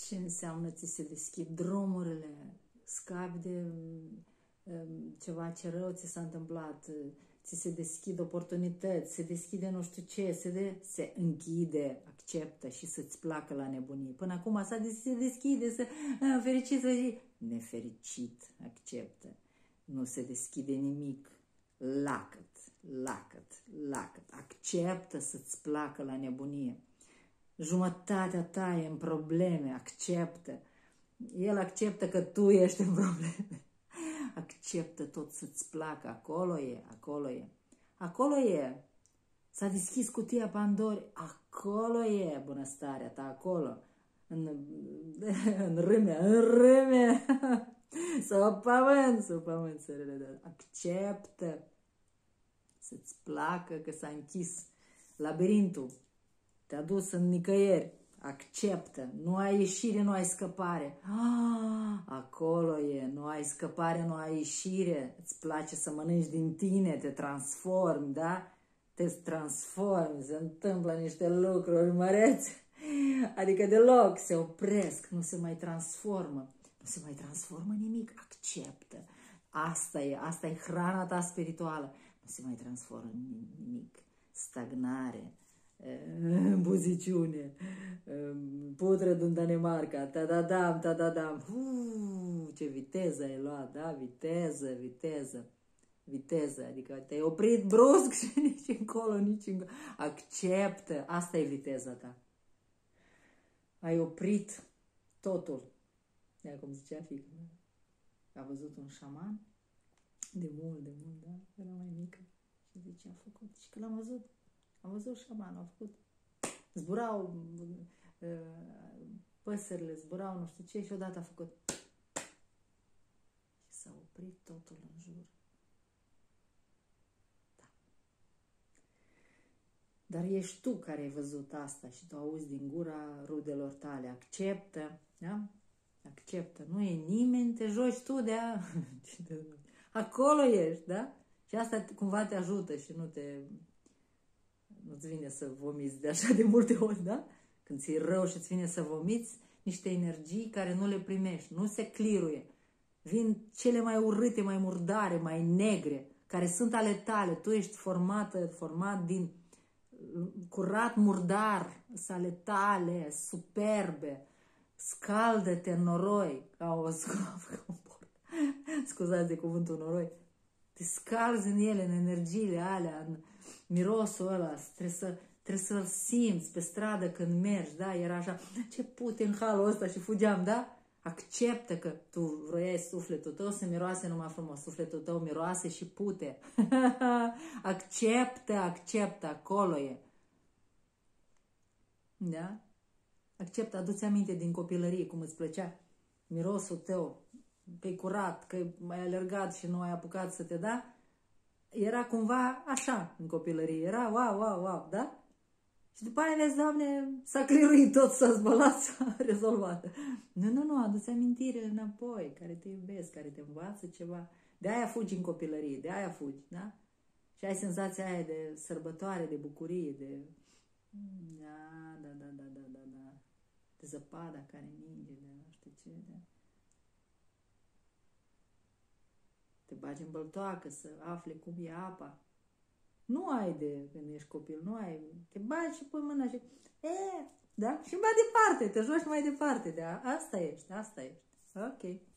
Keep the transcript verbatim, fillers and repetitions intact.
Ce înseamnă ți se deschid drumurile, scapi de um, ceva ce rău ți s-a întâmplat, ți se deschid oportunități, se deschide nu știu ce, se, de, se închide, acceptă și să-ți placă la nebunie. Până acum s-a des, se deschide, să, a, fericit, să zici, nefericit, acceptă. Nu se deschide nimic, lacăt, lacăt, lacăt, acceptă să-ți placă la nebunie. Jumătatea ta e în probleme, acceptă. El acceptă că tu ești în probleme. Acceptă tot să-ți placă, acolo e, acolo e. Acolo e. S-a deschis cutia Pandorei, acolo e bunăstarea ta, acolo. În, în râme, în râme. Sau pământ, sau pământ, sărele. Acceptă să-ți placă că s-a închis labirintul. Te-a dus în nicăieri. Acceptă. Nu ai ieșire, nu ai scăpare. Ah, acolo e. Nu ai scăpare, nu ai ieșire. Îți place să mănânci din tine, te transformi, da? Te transformi, se întâmplă niște lucruri mărețe. Adică deloc se opresc, nu se mai transformă. Nu se mai transformă nimic. Acceptă. Asta e, asta e hrana ta spirituală. Nu se mai transformă nimic. Stagnare. Buziciune, Putred în Danemarca, ta-da-dam, ta-da-dam, ce viteză ai luat, da? Viteză, viteză, viteză, adică te-ai oprit brusc și nici încolo, nici încolo. Acceptă, asta e viteza ta. Ai oprit totul. Ia cum zicea fiica mea. A văzut un șaman de mult, de mult, da? Era mai mică și zicea, a făcut, și că l-am văzut. Am văzut șaman, au făcut, zburau păsările, zburau nu știu ce și odată a făcut și s-a oprit totul în jur. Da. Dar ești tu care ai văzut asta și tu auzi din gura rudelor tale. Acceptă, da? Acceptă. Nu e nimeni, te joci tu de a... Acolo ești, da? Și asta cumva te ajută și nu te... Nu-ți vine să vomiți de așa de multe ori, da? Când ți-e rău și îți vine să vomiți, niște energii care nu le primești, nu se cliruie. Vin cele mai urâte, mai murdare, mai negre, care sunt ale tale. Tu ești formată, format din curat murdar, sunt ale tale, superbe. Scaldă-te în noroi, ca o scuzați de cuvântul noroi. Te scalzi în ele, în energiile alea, în mirosul ăla, trebuie, să, trebuie să-l simți pe stradă când mergi, da? Era așa, ce pute în halul ăsta și fugeam, da? Acceptă că tu vroiai sufletul tău să miroase numai frumos, sufletul tău miroase și pute. Acceptă, acceptă, acolo e. Da? Acceptă, adu-ți aminte din copilărie cum îți plăcea mirosul tău, că-i curat, că ai alergat și nu ai apucat să te da. Era cumva așa în copilărie. Era wow, wow, wow, da? Și după aia vezi, Doamne, s-a cliruit tot, s-a zbălat, s-a rezolvat. Nu, nu, nu, adu-ți amintire înapoi, care te iubesc, care te învață ceva. De aia fugi în copilărie, de aia fugi, da? Și ai senzația aia de sărbătoare, de bucurie, de... Da, da, da, da, da, da, da. De zăpada care ninge, de nu știu ce, da? Te bagi în băltoacă să afli cum e apa. Nu ai de când ești copil, nu ai. Te bagi și pui mâna și... E, da? Și mai departe, te joci mai departe. Da? Asta ești, asta ești. Ok.